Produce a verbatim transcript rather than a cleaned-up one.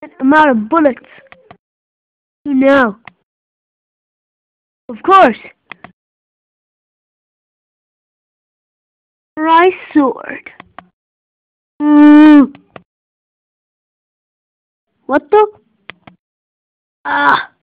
amount of bullets. No. Of course. Rice sword. Mm. What the? Ah.